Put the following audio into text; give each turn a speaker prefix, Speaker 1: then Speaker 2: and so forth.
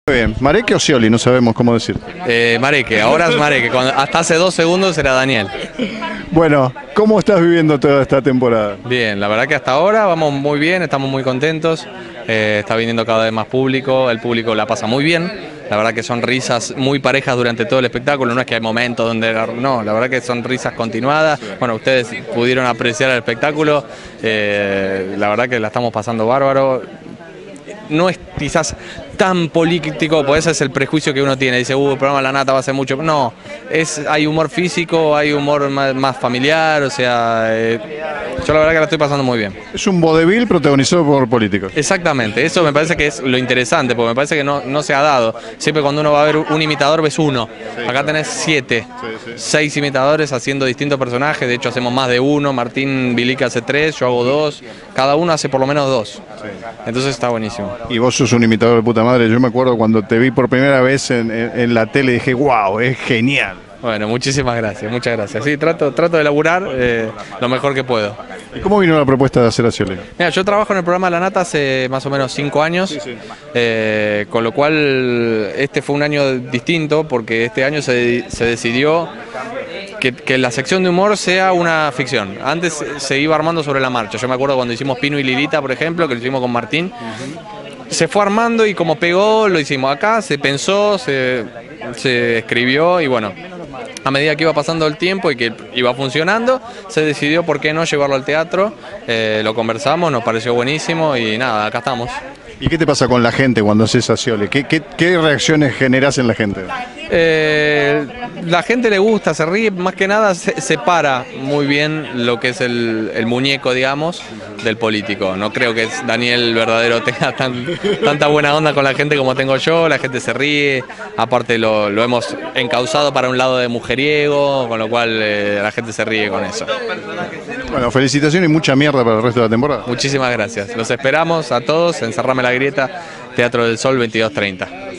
Speaker 1: Muy bien, Mareque o Scioli, no sabemos cómo decir.
Speaker 2: Mareque, ahora es Mareque, hasta hace 2 segundos era Daniel.
Speaker 1: Bueno, ¿cómo estás viviendo toda esta temporada?
Speaker 2: Bien, la verdad que hasta ahora vamos muy bien, estamos muy contentos, está viniendo cada vez más público, el público la pasa muy bien, la verdad que son risas muy parejas durante todo el espectáculo, no es que hay momentos donde... No, la verdad que son risas continuadas, bueno, ustedes pudieron apreciar el espectáculo, la verdad que la estamos pasando bárbaro. No es quizás tan político, porque ese es el prejuicio que uno tiene, dice, el programa La Nata va a ser mucho, no, hay humor físico, hay humor más familiar, o sea, yo la verdad que la estoy pasando muy bien.
Speaker 1: Es un vodevil protagonizado por políticos.
Speaker 2: Exactamente, eso me parece que es lo interesante, porque me parece que no se ha dado, siempre cuando uno va a ver un imitador ves uno, acá tenés 7, 6 imitadores haciendo distintos personajes, de hecho hacemos más de uno, Martín Bilica hace 3, yo hago 2, cada uno hace por lo menos 2, entonces está buenísimo.
Speaker 1: Y vos sos un imitador de puta madre, yo me acuerdo cuando te vi por primera vez en la tele, dije, wow, es genial.
Speaker 2: Bueno, muchísimas gracias, muchas gracias. Sí, trato de laburar lo mejor que puedo.
Speaker 1: ¿Y cómo vino la propuesta de hacer a Scioli?
Speaker 2: Mira, yo trabajo en el programa La Nata hace más o menos 5 años, con lo cual este fue un año distinto porque este año se decidió que la sección de humor sea una ficción. Antes se iba armando sobre la marcha. Yo me acuerdo cuando hicimos Pino y Lilita, por ejemplo, que lo hicimos con Martín. Se fue armando y como pegó, lo hicimos acá, se pensó, se escribió y bueno, a medida que iba pasando el tiempo y que iba funcionando, se decidió por qué no llevarlo al teatro, lo conversamos, nos pareció buenísimo y nada, acá estamos.
Speaker 1: ¿Y qué te pasa con la gente cuando haces a Scioli? ¿Qué reacciones generas en la gente?
Speaker 2: La gente le gusta, se ríe, más que nada separa muy bien lo que es el muñeco, digamos, del político. No creo que Daniel verdadero tenga tanta buena onda con la gente como tengo yo, la gente se ríe, aparte lo hemos encauzado para un lado de mujeriego, con lo cual la gente se ríe con eso.
Speaker 1: Bueno, felicitaciones y mucha mierda para el resto de la temporada.
Speaker 2: Muchísimas gracias, los esperamos a todos en Cerrame la Grieta, Teatro del Sol 22:30.